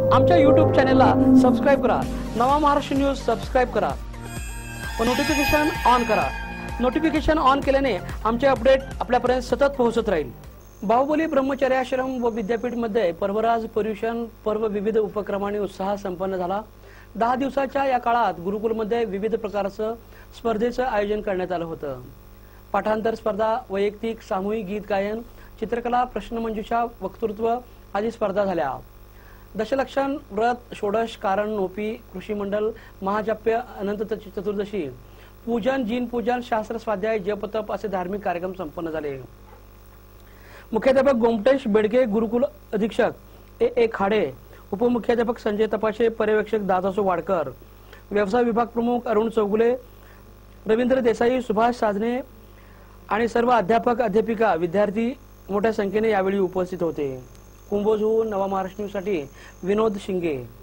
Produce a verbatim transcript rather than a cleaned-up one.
आमच्या यूट्यूब चॅनलला सबस्क्राईब करा। नवा महाराष्ट्र न्यूज सबस्क्राईब करा व नोटिफिकेशन ऑन करा। नोटिफिकेशन ऑन केल्याने आमचे अपडेट आपल्यापर्यंत सतत पोहोचत राहील। बाहुबली ब्रह्मचर्य आश्रम व विद्यापीठ मध्ये पर्वराज पर्युषण पर्व विविध उपक्रमांनी उत्साह संपन्न झाला। दहा दिवसाच्या या काळात गुरुकुलमध्ये विविध प्रकारचं स्पर्धेचं आयोजन करण्यात आलं होतं। पाठांतर स्पर्धा, वैयक्तिक सामूहिक गीत गायन, चित्रकला, प्रश्नमंजुषा, वक्तृत्व आदी स्पर्धा झाल्या। दशलक्षण व्रत, षोडश, कारण, नोपी, कृषी मंडल, महाजप्य, अनंत चतुर्दशी, पूजन, जीन पूजन, शास्त्र स्वाध्याय, जपतप असे धार्मिक कार्यक्रम संपन्न झाले। मुख्याध्यापक गोमटेश बेडगे, गुरुकुल अधीक्षक ए ए खाडे, उपमुख्याध्यापक संजय तपाशे, पर्यवेक्षक दादासो वाडकर, व्यवसाय विभाग प्रमुख अरुण चौगुले, रवींद्र देसाई, सुभाष साजने आणि सर्व अध्यापक, अध्यापिका, विद्यार्थी मोठ्या संख्येने यावेळी उपस्थित होते। कुंभोजहून नवा महाराष्ट्र न्यूज साठी विनोद शिंगे।